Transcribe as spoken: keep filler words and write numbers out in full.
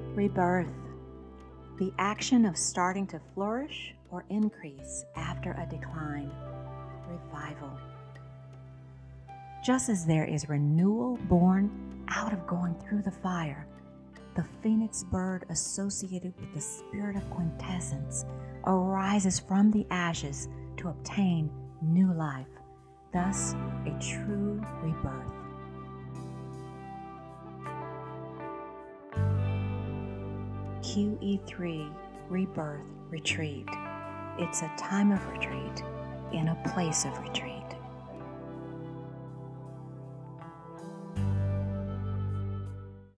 Rebirth, the action of starting to flourish or increase after a decline. Revival. Just as there is renewal born out of going through the fire, the phoenix bird associated with the spirit of quintessence arises from the ashes to obtain new life, thus a true rebirth. Q E three Rebirth Retreat. It's a time of retreat in a place of retreat.